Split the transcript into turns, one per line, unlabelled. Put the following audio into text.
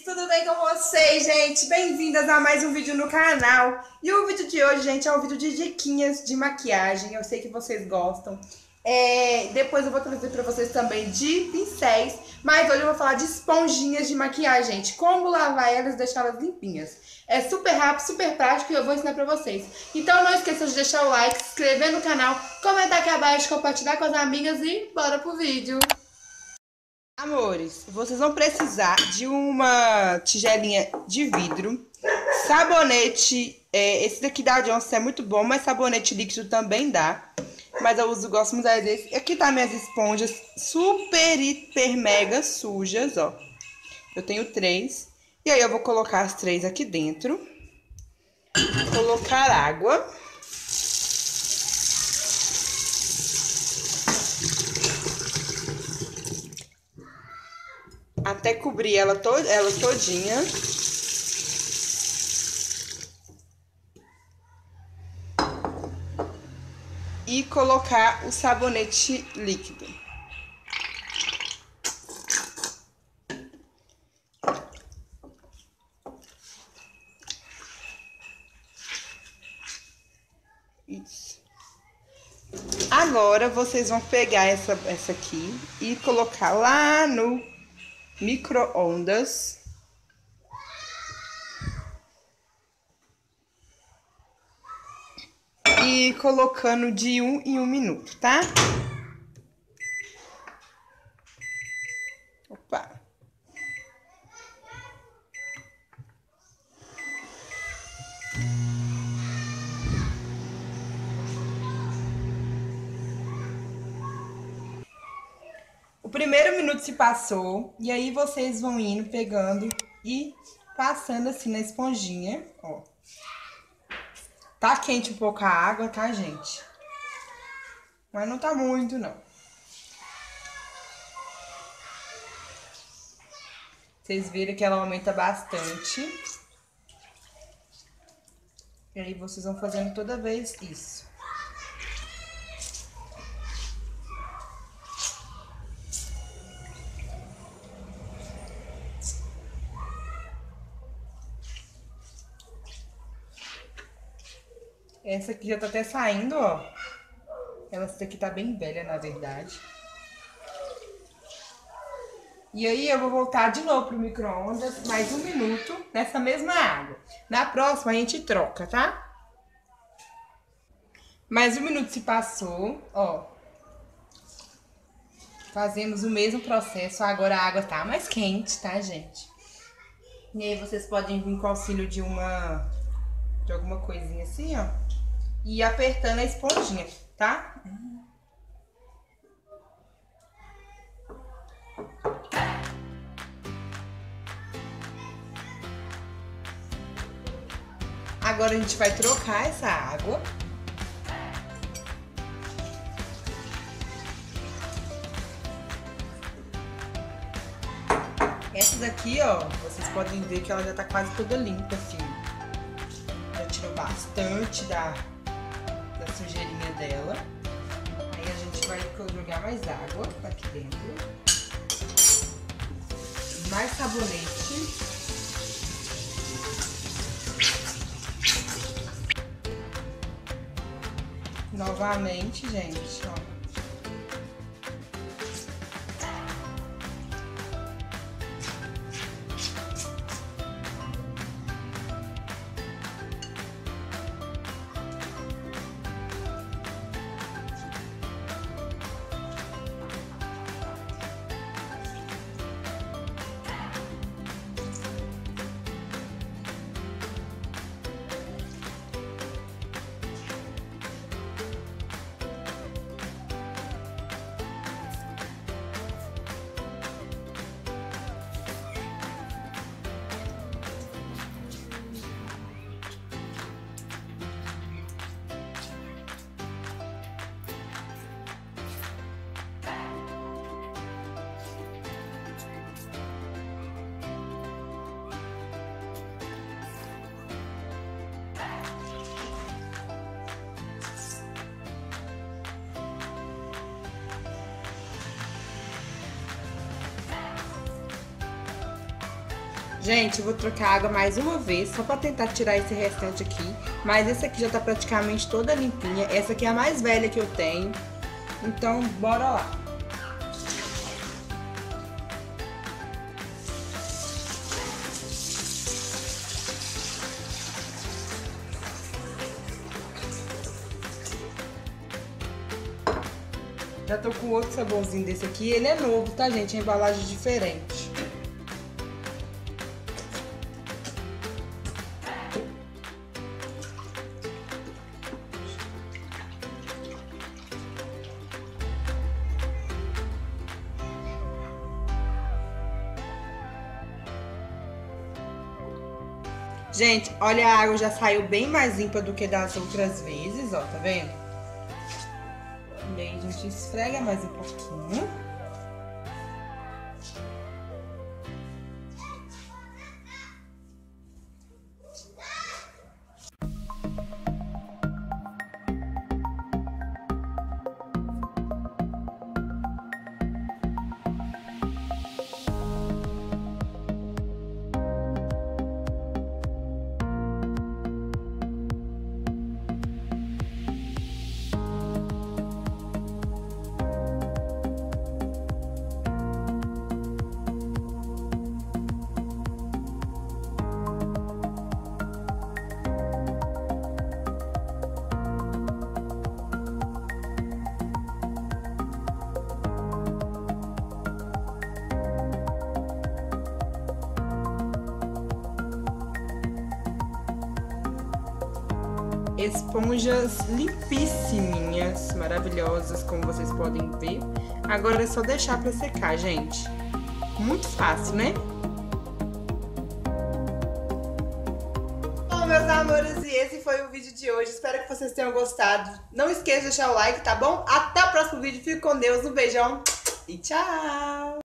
tudo bem com vocês, gente? Bem-vindas a mais um vídeo no canal. E o vídeo de hoje, gente, é um vídeo de diquinhas de maquiagem. Eu sei que vocês gostam. Depois eu vou trazer pra vocês também de pincéis. Mas hoje eu vou falar de esponjinhas de maquiagem, gente. Como lavar elas e deixá-las limpinhas. É super rápido, super prático e eu vou ensinar pra vocês. Então não esqueça de deixar o like, se inscrever no canal, comentar aqui abaixo, compartilhar com as amigas e bora pro vídeo. Amores, vocês vão precisar de uma tigelinha de vidro, sabonete, esse daqui da Johnson é muito bom, mas sabonete líquido também dá. Mas eu gosto muito desse. Aqui tá minhas esponjas super, hiper, mega sujas, ó. Eu tenho 3. E aí eu vou colocar as 3 aqui dentro. Colocar água. Até cobrir ela todinha. E colocar o sabonete líquido. Isso. Agora vocês vão pegar essa aqui e colocar lá no micro-ondas. E colocando de 1 em 1 minuto, tá? Opa! O primeiro minuto se passou, e aí vocês vão indo, pegando e passando assim na esponjinha, ó. Tá quente um pouco a água, tá, gente? Mas não tá muito, não. Vocês viram que ela aumenta bastante. E aí vocês vão fazendo toda vez isso. Essa aqui já tá até saindo, ó. Essa daqui tá bem velha, na verdade. E aí eu vou voltar de novo pro micro-ondas, mais 1 minuto, nessa mesma água. Na próxima a gente troca, tá? Mais 1 minuto se passou, ó. Fazemos o mesmo processo, agora a água tá mais quente, tá, gente? E aí vocês podem vir com o auxílio de alguma coisinha assim, ó. E apertando a esponjinha, tá? Agora a gente vai trocar essa água. Essa daqui, ó, vocês podem ver que ela já tá quase toda limpa, assim. Já tirou bastante da sujeirinha dela. Aí a gente vai jogar mais água aqui dentro. Mais sabonete. Novamente, gente, ó. Gente, eu vou trocar a água mais uma vez, só pra tentar tirar esse restante aqui. Mas essa aqui já tá praticamente toda limpinha. Essa aqui é a mais velha que eu tenho. Então, bora lá. Já tô com outro sabãozinho desse aqui. Ele é novo, tá, gente? A embalagem é diferente. Gente, olha, a água já saiu bem mais limpa do que das outras vezes, ó, tá vendo? E aí a gente esfrega mais um pouquinho. Esponjas limpíssimas, maravilhosas, como vocês podem ver. Agora é só deixar pra secar, gente. Muito fácil, né? Bom, meus amores, e esse foi o vídeo de hoje. Espero que vocês tenham gostado. Não esqueça de deixar o like, tá bom? Até o próximo vídeo. Fique com Deus. Um beijão e tchau!